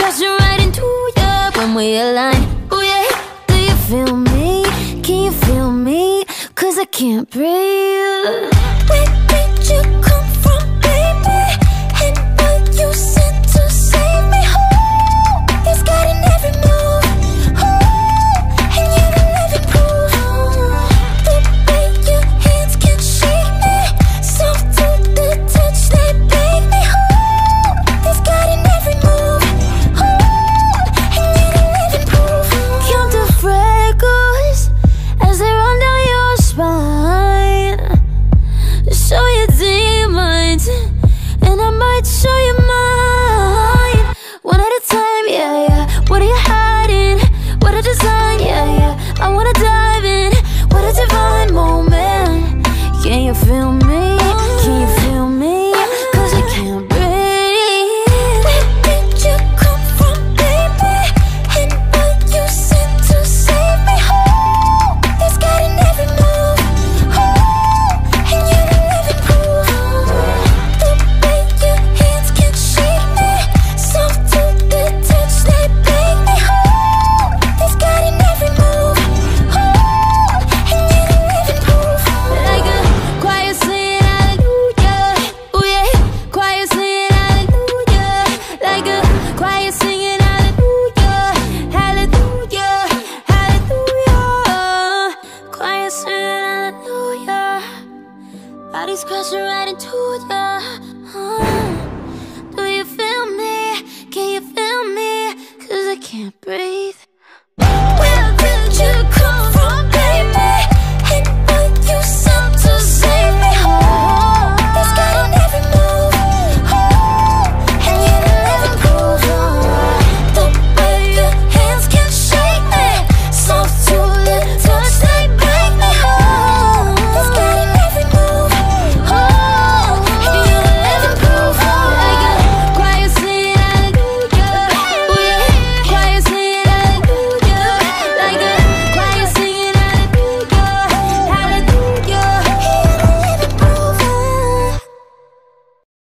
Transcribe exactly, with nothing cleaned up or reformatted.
crashing right into you when we align. Oh yeah, do you feel me? Can you feel me? Cause I can't breathe. Where did you come from, baby? And what you sent to save me? Oh, it's got in every move. Oh, and you're the living proof. The way your hands can shake me, soft to the touch, they bake me. Oh, it's got in every move. Oh, and you're the living proof. Count the freckles as they run down your spine. Show your demons, and I might show you mine. One at a time, yeah, yeah. What are you hiding? What a design, yeah, yeah. I wanna dive in. What a divine moment. Can you feel me? Can you feel me? Cause I can't breathe. Where did you come from, baby? And what you sent to save me? Oh, it's got in every move. Oh, and you're the living proof. The way your hands can shake me, soft to the touch, they bake me. Oh, it's got in every move. Oh, and you're the living proof. Like a choir singing hallelujah. Oh yeah, choir singing hallelujah. Like a choir singing hallelujah. Hallelujah, hallelujah. Choir singing hallelujah. Bodies crashing right into ya. Uh, do you feel me? Can you feel me? Cause I can't breathe.